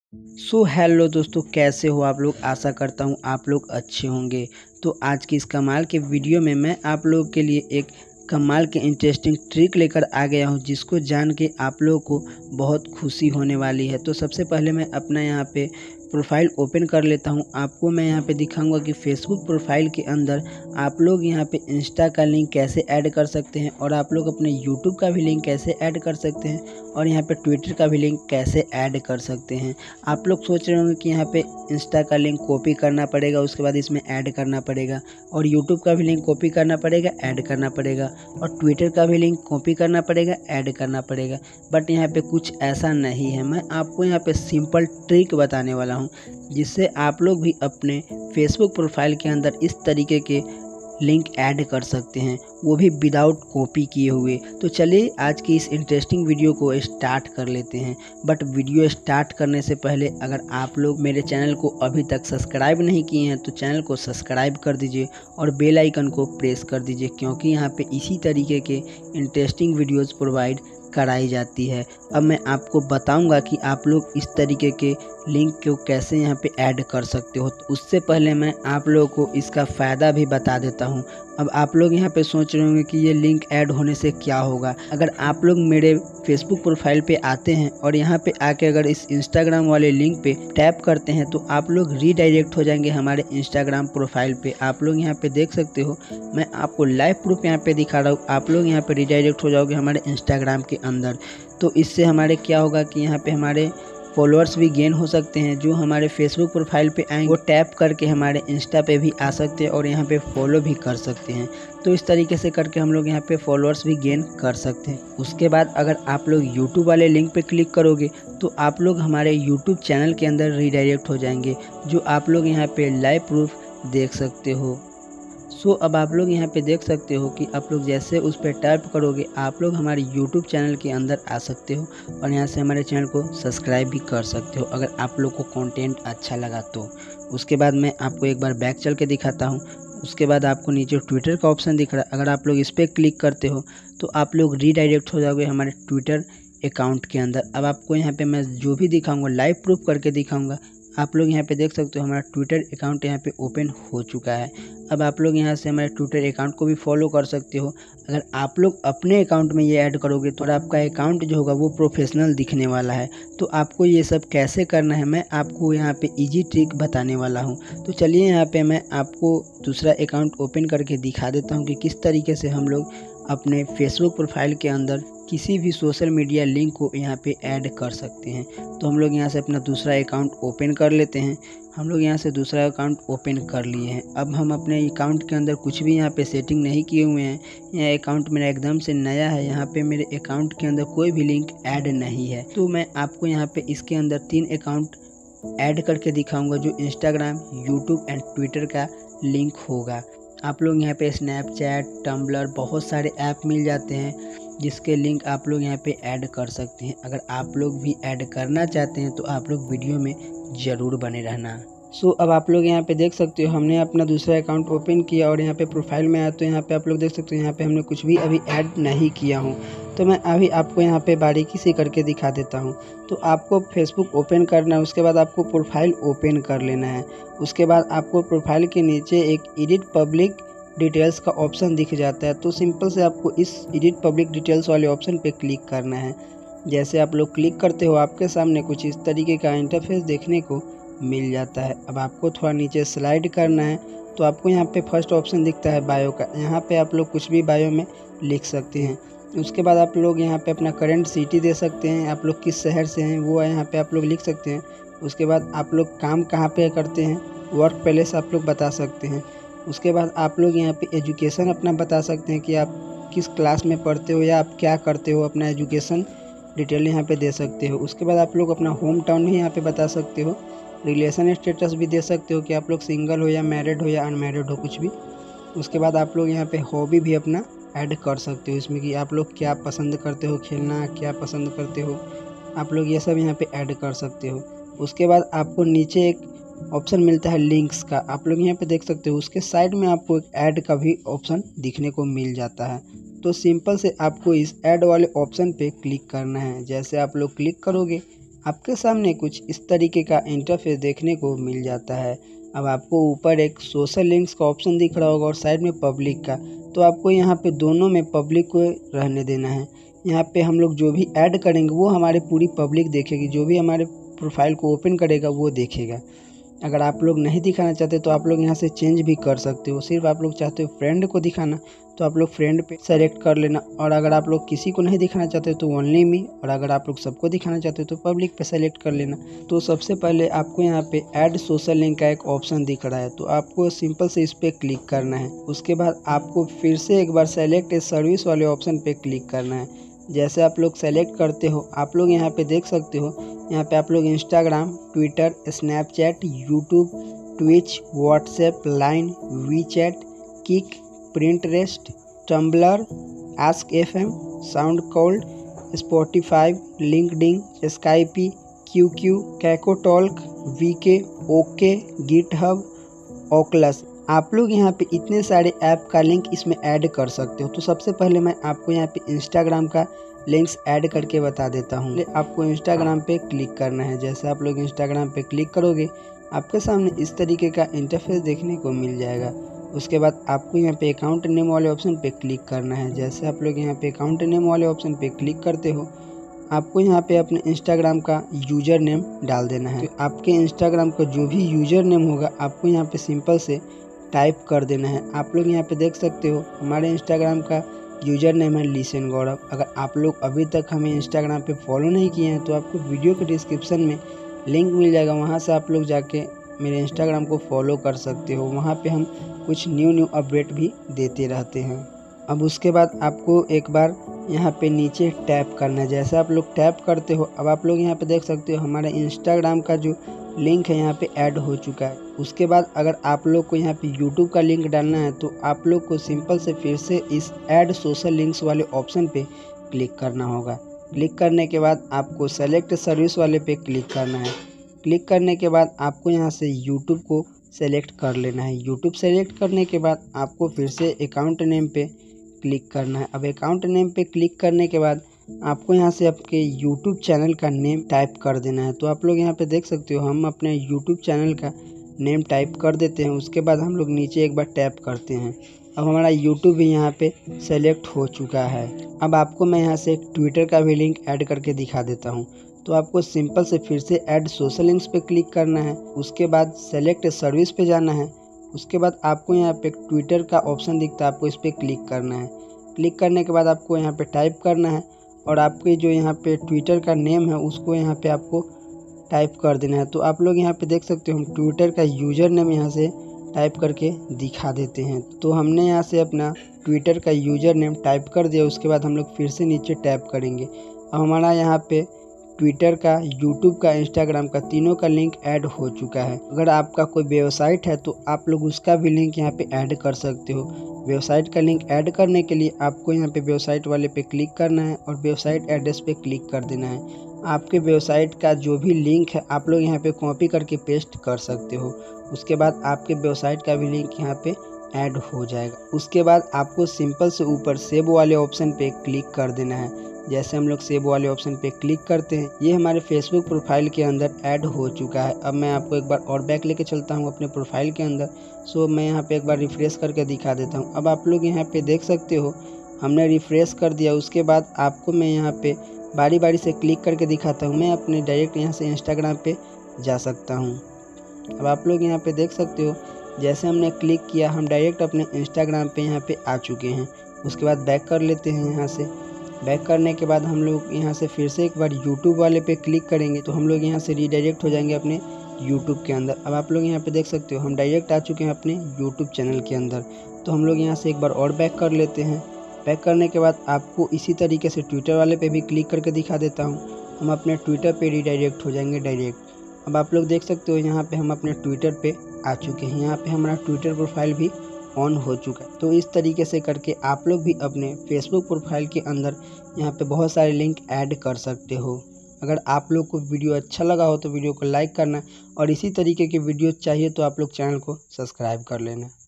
Hello दोस्तों, कैसे हो आप लोग। आशा करता हूँ आप लोग अच्छे होंगे। तो आज की इस कमाल के वीडियो में मैं आप लोगों के लिए एक कमाल के इंटरेस्टिंग ट्रिक लेकर आ गया हूँ, जिसको जान के आप लोगों को बहुत खुशी होने वाली है। तो सबसे पहले मैं अपना यहाँ पे प्रोफाइल ओपन कर लेता हूँ। आपको मैं यहाँ पे दिखाऊंगा कि फेसबुक प्रोफाइल के अंदर आप लोग यहाँ पे इंस्टा का लिंक कैसे ऐड कर सकते हैं, और आप लोग अपने यूट्यूब का भी लिंक कैसे ऐड कर सकते हैं, और यहाँ पे ट्विटर का भी लिंक कैसे ऐड कर सकते हैं। आप लोग सोच रहे होंगे कि यहाँ पे इंस्टा का लिंक कॉपी करना पड़ेगा, उसके बाद इसमें ऐड करना पड़ेगा, और यूट्यूब का भी लिंक कॉपी करना पड़ेगा, ऐड करना पड़ेगा, और ट्विटर का भी लिंक कॉपी करना पड़ेगा, ऐड करना पड़ेगा। बट यहाँ पे कुछ ऐसा नहीं है। मैं आपको यहाँ पे सिंपल ट्रिक बताने वाला हूँ, जिससे आप लोग भी अपने फेसबुक प्रोफाइल के अंदर इस तरीके के लिंक ऐड कर सकते हैं, वो भी विदाउट कॉपी किए हुए। तो चलिए आज की इस इंटरेस्टिंग वीडियो को स्टार्ट कर लेते हैं। बट वीडियो स्टार्ट करने से पहले अगर आप लोग मेरे चैनल को अभी तक सब्सक्राइब नहीं किए हैं तो चैनल को सब्सक्राइब कर दीजिए और बेल आइकन को प्रेस कर दीजिए, क्योंकि यहाँ पे इसी तरीके के इंटरेस्टिंग वीडियोज़ प्रोवाइड कराई जाती है। अब मैं आपको बताऊंगा कि आप लोग इस तरीके के लिंक को कैसे यहाँ पे ऐड कर सकते हो। तो उससे पहले मैं आप लोगों को इसका फ़ायदा भी बता देता हूँ। अब आप लोग यहाँ पे सोच रहे होंगे कि ये लिंक ऐड होने से क्या होगा। अगर आप लोग मेरे फेसबुक प्रोफाइल पे आते हैं और यहाँ पे आके अगर इस इंस्टाग्राम वाले लिंक पे टैप करते हैं तो आप लोग रीडायरेक्ट हो जाएंगे हमारे इंस्टाग्राम प्रोफाइल पे। आप लोग यहाँ पे देख सकते हो, मैं आपको लाइव प्रूफ यहाँ पे दिखा रहा हूँ। आप लोग यहाँ पे रीडायरेक्ट हो जाओगे हमारे इंस्टाग्राम के अंदर। तो इससे हमारे क्या होगा कि यहाँ पे हमारे फॉलोअर्स भी गेन हो सकते हैं। जो हमारे फेसबुक प्रोफाइल पे आएंगे वो टैप करके हमारे इंस्टा पे भी आ सकते हैं और यहाँ पे फॉलो भी कर सकते हैं। तो इस तरीके से करके हम लोग यहाँ पे फॉलोअर्स भी गेन कर सकते हैं। उसके बाद अगर आप लोग यूट्यूब वाले लिंक पे क्लिक करोगे तो आप लोग हमारे यूट्यूब चैनल के अंदर रीडायरेक्ट हो जाएंगे, जो आप लोग यहाँ पे लाइव प्रूफ देख सकते हो। अब आप लोग यहाँ पे देख सकते हो कि आप लोग जैसे उस पर टैप करोगे आप लोग हमारे YouTube चैनल के अंदर आ सकते हो, और यहाँ से हमारे चैनल को सब्सक्राइब भी कर सकते हो अगर आप लोग को कंटेंट अच्छा लगा तो। उसके बाद मैं आपको एक बार बैक चल के दिखाता हूँ। उसके बाद आपको नीचे ट्विटर का ऑप्शन दिख रहा है, अगर आप लोग इस पर क्लिक करते हो तो आप लोग रीडायरेक्ट हो जाओगे हमारे ट्विटर अकाउंट के अंदर। अब आपको यहाँ पे मैं जो भी दिखाऊंगा लाइव प्रूफ करके दिखाऊंगा। आप लोग यहाँ पे देख सकते हो हमारा ट्विटर अकाउंट यहाँ पे ओपन हो चुका है। अब आप लोग यहाँ से हमारे ट्विटर अकाउंट को भी फॉलो कर सकते हो। अगर आप लोग अपने अकाउंट में ये ऐड करोगे तो आपका अकाउंट जो होगा वो प्रोफेशनल दिखने वाला है। तो आपको ये सब कैसे करना है मैं आपको यहाँ पे इजी ट्रिक बताने वाला हूँ। तो चलिए यहाँ पे मैं आपको दूसरा अकाउंट ओपन करके दिखा देता हूँ कि किस तरीके से हम लोग अपने फेसबुक प्रोफाइल के अंदर किसी भी सोशल मीडिया लिंक को यहाँ पे ऐड कर सकते हैं। तो हम लोग यहाँ से अपना दूसरा अकाउंट ओपन कर लेते हैं। हम लोग यहाँ से दूसरा अकाउंट ओपन कर लिए हैं। अब हम अपने अकाउंट के अंदर कुछ भी यहाँ पे सेटिंग नहीं किए हुए हैं। यह अकाउंट मेरा एकदम से नया है। यहाँ पे मेरे अकाउंट के अंदर कोई भी लिंक ऐड नहीं है। तो मैं आपको यहाँ पे इसके अंदर 3 अकाउंट ऐड करके दिखाऊंगा, जो इंस्टाग्राम, यूट्यूब एंड ट्विटर का लिंक होगा। आप लोग यहाँ पे स्नैपचैट, टम्बलर, बहुत सारे ऐप मिल जाते हैं जिसके लिंक आप लोग यहाँ पे ऐड कर सकते हैं। अगर आप लोग भी ऐड करना चाहते हैं तो आप लोग वीडियो में ज़रूर बने रहना। अब आप लोग यहाँ पे देख सकते हो हमने अपना दूसरा अकाउंट ओपन किया और यहाँ पे प्रोफाइल में आया तो यहाँ पे आप लोग देख सकते हो यहाँ पे हमने कुछ भी अभी ऐड नहीं किया हूँ। तो मैं अभी आपको यहाँ पे बारीकी से करके दिखा देता हूँ। तो आपको फेसबुक ओपन करना है, उसके बाद आपको प्रोफाइल ओपन कर लेना है। उसके बाद आपको प्रोफाइल के नीचे एक एडिट पब्लिक डिटेल्स का ऑप्शन दिख जाता है। तो सिंपल से आपको इस एडिट पब्लिक डिटेल्स वाले ऑप्शन पे क्लिक करना है। जैसे आप लोग क्लिक करते हो आपके सामने कुछ इस तरीके का इंटरफेस देखने को मिल जाता है। अब आपको थोड़ा नीचे स्लाइड करना है तो आपको यहाँ पे फर्स्ट ऑप्शन दिखता है बायो का। यहाँ पे आप लोग कुछ भी बायो में लिख सकते हैं। उसके बाद आप लोग यहाँ पे अपना करंट सिटी दे सकते हैं, आप लोग किस शहर से हैं वो यहाँ पे आप लोग लिख सकते हैं। उसके बाद आप लोग काम कहाँ पे करते हैं, वर्क प्लेस आप लोग बता सकते हैं। उसके बाद आप लोग यहाँ पे एजुकेशन अपना बता सकते हैं कि आप किस क्लास में पढ़ते हो या आप क्या करते हो, अपना एजुकेशन डिटेल यहाँ पे दे सकते हो। उसके बाद आप लोग अपना होम टाउन भी यहाँ पे बता सकते हो। रिलेशन स्टेटस भी दे सकते हो कि आप लोग सिंगल हो या मैरिड हो या अनमैरिड हो, कुछ भी। उसके बाद आप लोग यहाँ पे हॉबी भी अपना ऐड कर सकते हो इसमें कि आप लोग क्या पसंद करते हो, खेलना क्या पसंद करते हो, आप लोग ये सब यहाँ पे ऐड कर सकते हो। उसके बाद आपको नीचे एक ऑप्शन मिलता है लिंक्स का, आप लोग यहाँ पे देख सकते हो। उसके साइड में आपको एक ऐड का भी ऑप्शन दिखने को मिल जाता है। तो सिंपल से आपको इस ऐड वाले ऑप्शन पे क्लिक करना है। जैसे आप लोग क्लिक करोगे आपके सामने कुछ इस तरीके का इंटरफेस देखने को मिल जाता है। अब आपको ऊपर एक सोशल लिंक्स का ऑप्शन दिख रहा होगा और साइड में पब्लिक का, तो आपको यहाँ पे दोनों में पब्लिक को रहने देना है। यहाँ पे हम लोग जो भी ऐड करेंगे वो हमारे पूरी पब्लिक देखेगी, जो भी हमारे प्रोफाइल को ओपन करेगा वो देखेगा। अगर आप लोग नहीं दिखाना चाहते तो आप लोग यहाँ से चेंज भी कर सकते हो। सिर्फ आप लोग चाहते हो फ्रेंड को दिखाना तो आप लोग फ्रेंड पे सेलेक्ट कर लेना, और अगर आप लोग किसी को नहीं दिखाना चाहते तो ओनली मी, और अगर आप लोग सबको दिखाना चाहते हो तो पब्लिक पे सेलेक्ट कर लेना। तो सबसे पहले आपको यहाँ पे ऐड सोशल लिंक का एक ऑप्शन दिख रहा है, तो आपको सिंपल से इस पर क्लिक करना है। उसके बाद आपको फिर से एक बार सेलेक्ट ए सर्विस वाले ऑप्शन पे क्लिक करना है। जैसे आप लोग सेलेक्ट करते हो, आप लोग यहाँ पे देख सकते हो, यहाँ पे आप लोग Instagram, Twitter, Snapchat, YouTube, Twitch, WhatsApp, Line, WeChat, Kik, Pinterest, Tumblr, Ask FM, SoundCloud, Spotify, LinkedIn, Skype, QQ, KakaoTalk, VK, OK, GitHub, Oculus, आप लोग यहाँ पे इतने सारे ऐप का लिंक इसमें ऐड कर सकते हो। तो सबसे पहले मैं आपको यहाँ पे इंस्टाग्राम का लिंक्स ऐड करके बता देता हूँ। आपको इंस्टाग्राम पे क्लिक करना है। जैसे आप लोग इंस्टाग्राम पे क्लिक करोगे, आपके सामने इस तरीके का इंटरफेस देखने को मिल जाएगा। उसके बाद आपको यहाँ पे अकाउंट नेम वाले ऑप्शन पे क्लिक करना है। जैसे आप लोग यहाँ पे अकाउंट नेम वाले ऑप्शन पे क्लिक करते हो, आपको यहाँ पे अपने इंस्टाग्राम का यूज़र नेम डाल देना है। तो आपके इंस्टाग्राम का जो भी यूज़र नेम होगा आपको यहाँ पे सिंपल से टाइप कर देना है। आप लोग यहाँ पे देख सकते हो, हमारे इंस्टाग्राम का यूज़र नेम है लिसन गौरव। अगर आप लोग अभी तक हमें इंस्टाग्राम पे फॉलो नहीं किए हैं तो आपको वीडियो के डिस्क्रिप्शन में लिंक मिल जाएगा, वहाँ से आप लोग जाके मेरे इंस्टाग्राम को फॉलो कर सकते हो। वहाँ पे हम कुछ न्यू अपडेट भी देते रहते हैं। अब उसके बाद आपको एक बार यहाँ पे नीचे टैप करना है। जैसे आप लोग टैप करते हो, अब आप लोग यहाँ पे देख सकते हो हमारे इंस्टाग्राम का जो लिंक है यहाँ पे ऐड हो चुका है। उसके बाद अगर आप लोग को यहाँ पे यूट्यूब का लिंक डालना है तो आप लोग को सिंपल से फिर से इस ऐड सोशल लिंक्स वाले ऑप्शन पे क्लिक करना होगा। क्लिक करने के बाद आपको सेलेक्ट सर्विस वाले पे क्लिक करना है। क्लिक करने के बाद आपको यहाँ से यूट्यूब को सेलेक्ट कर लेना है। यूट्यूब सेलेक्ट करने के बाद आपको फिर से अकाउंट नेम पे क्लिक करना है। अब अकाउंट नेम पे क्लिक करने के बाद आपको यहाँ से आपके यूट्यूब चैनल का नेम टाइप कर देना है। तो आप लोग यहाँ पे देख सकते हो, हम अपने यूट्यूब चैनल का नेम टाइप कर देते हैं। उसके बाद हम लोग नीचे एक बार टैप करते हैं। अब हमारा यूट्यूब भी यहाँ पे सेलेक्ट हो चुका है। अब आपको मैं यहाँ से एक ट्विटर का भी लिंक ऐड करके दिखा देता हूँ। तो आपको सिंपल से फिर से ऐड सोशल लिंक्स पे क्लिक करना है। उसके बाद सेलेक्ट सर्विस पे जाना है। उसके बाद आपको यहाँ पे ट्विटर का ऑप्शन दिखता है, आपको इस पर क्लिक करना है। क्लिक करने के बाद आपको यहाँ पे टाइप करना है, और आपके जो यहाँ पे ट्विटर का नेम है उसको यहाँ पे आपको टाइप कर देना है। तो आप लोग यहाँ पे देख सकते हो, हम ट्विटर का यूज़र नेम यहाँ से टाइप करके दिखा देते हैं। तो हमने यहाँ से अपना ट्विटर का यूज़र नेम टाइप कर दिया। उसके बाद हम लोग फिर से नीचे टैप करेंगे। अब हमारा यहाँ पे ट्विटर का, यूट्यूब का, इंस्टाग्राम का, तीनों का लिंक ऐड हो चुका है। अगर आपका कोई वेबसाइट है तो आप लोग उसका भी लिंक यहाँ पे ऐड कर सकते हो। वेबसाइट का लिंक ऐड करने के लिए आपको यहाँ पे वेबसाइट वाले पे क्लिक करना है और वेबसाइट एड्रेस पे क्लिक कर देना है। आपके वेबसाइट का जो भी लिंक है आप लोग यहाँ पे कॉपी करके पेस्ट कर सकते हो। उसके बाद आपके वेबसाइट का भी लिंक यहाँ पे ऐड हो जाएगा। उसके बाद आपको सिंपल से ऊपर सेव वाले ऑप्शन पे क्लिक कर देना है। जैसे हम लोग सेव वाले ऑप्शन पे क्लिक करते हैं, ये हमारे फेसबुक प्रोफाइल के अंदर ऐड हो चुका है। अब मैं आपको एक बार और बैक लेके चलता हूँ अपने प्रोफाइल के अंदर। सो मैं यहाँ पे एक बार रिफ्रेश करके दिखा देता हूँ। अब आप लोग यहाँ पे देख सकते हो, हमने रिफ्रेश कर दिया। उसके बाद आपको मैं यहाँ पे बारी बारी से क्लिक करके दिखाता हूँ। मैं अपने डायरेक्ट यहाँ से इंस्टाग्राम पे जा सकता हूँ। अब आप लोग यहाँ पे देख सकते हो, जैसे हमने क्लिक किया हम डायरेक्ट अपने इंस्टाग्राम पे यहाँ पे आ चुके हैं। उसके बाद बैक कर लेते हैं। यहाँ से बैक करने के बाद हम लोग यहाँ से फिर से एक बार यूट्यूब वाले पे क्लिक करेंगे तो हम लोग यहाँ से रीडायरेक्ट हो जाएंगे अपने यूट्यूब के अंदर। अब आप लोग यहाँ पे देख सकते हो, हम डायरेक्ट आ चुके हैं अपने यूट्यूब चैनल के अंदर। तो हम लोग यहाँ से एक बार और बैक कर लेते हैं। बैक करने के बाद आपको इसी तरीके से ट्विटर वाले पे भी क्लिक करके दिखा देता हूँ। हम अपने ट्विटर पे रीडायरेक्ट हो जाएंगे डायरेक्ट। अब आप लोग देख सकते हो, यहाँ पे हम अपने ट्विटर पे आ चुके हैं। यहाँ पे हमारा ट्विटर प्रोफाइल भी ऑन हो चुका है। तो इस तरीके से करके आप लोग भी अपने फेसबुक प्रोफाइल के अंदर यहाँ पे बहुत सारे लिंक ऐड कर सकते हो। अगर आप लोग को वीडियो अच्छा लगा हो तो वीडियो को लाइक करना, और इसी तरीके की वीडियो चाहिए तो आप लोग चैनल को सब्सक्राइब कर लेना।